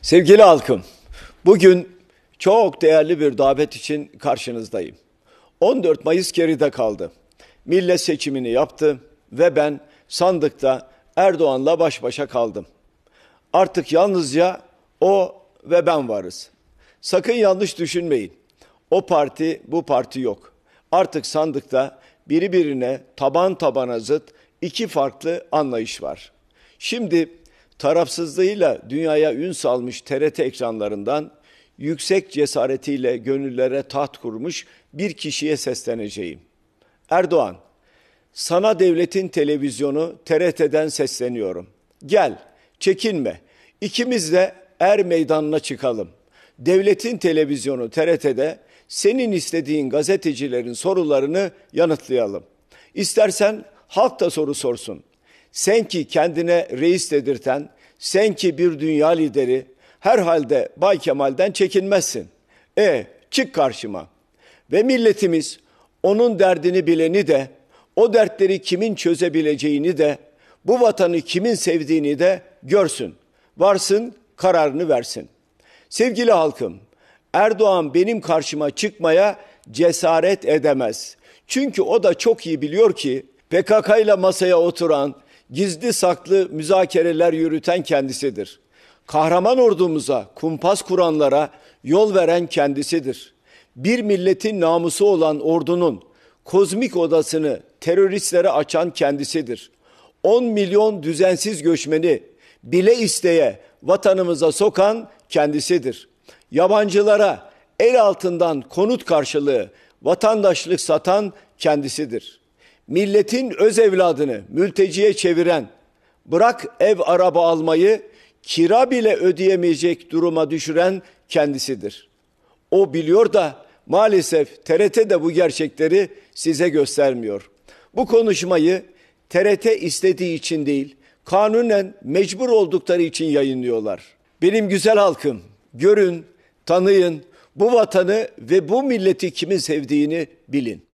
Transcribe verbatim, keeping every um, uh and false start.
Sevgili halkım, bugün çok değerli bir davet için karşınızdayım. on dört Mayıs geride kaldı. Millet seçimini yaptı ve ben sandıkta Erdoğan'la baş başa kaldım. Artık yalnızca o ve ben varız. Sakın yanlış düşünmeyin. O parti, bu parti yok. Artık sandıkta birbirine taban tabana zıt iki farklı anlayış var. Şimdi tarafsızlığıyla dünyaya ün salmış T R T ekranlarından yüksek cesaretiyle gönüllere taht kurmuş bir kişiye sesleneceğim. Erdoğan, sana devletin televizyonu T R T'den sesleniyorum. Gel, çekinme. İkimiz de er meydanına çıkalım. Devletin televizyonu T R T'de senin istediğin gazetecilerin sorularını yanıtlayalım. İstersen halk da soru sorsun. Sen ki kendine reis dedirten, sen ki bir dünya lideri, herhalde Bay Kemal'den çekinmezsin. E çık karşıma. Ve milletimiz onun derdini bileni de, o dertleri kimin çözebileceğini de, bu vatanı kimin sevdiğini de görsün. Varsın, kararını versin. Sevgili halkım, Erdoğan benim karşıma çıkmaya cesaret edemez. Çünkü o da çok iyi biliyor ki P K K ile masaya oturan, gizli saklı müzakereler yürüten kendisidir. Kahraman ordumuza, kumpas kuranlara yol veren kendisidir. Bir milletin namusu olan ordunun kozmik odasını teröristlere açan kendisidir. on milyon düzensiz göçmeni bile isteye vatanımıza sokan kendisidir. Yabancılara el altından konut karşılığı vatandaşlık satan kendisidir. Milletin öz evladını mülteciye çeviren, bırak ev araba almayı, kira bile ödeyemeyecek duruma düşüren kendisidir. O biliyor da maalesef T R T de bu gerçekleri size göstermiyor. Bu konuşmayı T R T istediği için değil, kanunen mecbur oldukları için yayınlıyorlar. Benim güzel halkım, görün, tanıyın, bu vatanı ve bu milleti kimin sevdiğini bilin.